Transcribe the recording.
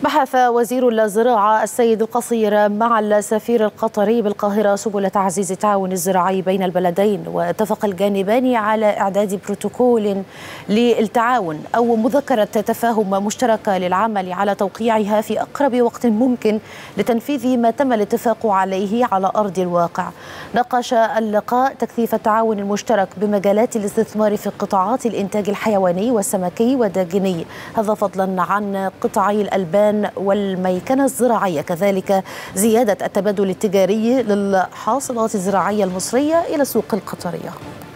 بحث وزير الزراعة السيد القصير مع السفير القطري بالقاهرة سبل تعزيز التعاون الزراعي بين البلدين، واتفق الجانبان على إعداد بروتوكول للتعاون أو مذكرة تفاهم مشتركة للعمل على توقيعها في أقرب وقت ممكن لتنفيذ ما تم الاتفاق عليه على أرض الواقع. ناقش اللقاء تكثيف التعاون المشترك بمجالات الاستثمار في قطاعات الإنتاج الحيواني والسمكي والداجني، هذا فضلا عن قطاعي الألبان والميكنة الزراعية، كذلك زيادة التبادل التجاري للحاصلات الزراعية المصرية إلى السوق القطرية.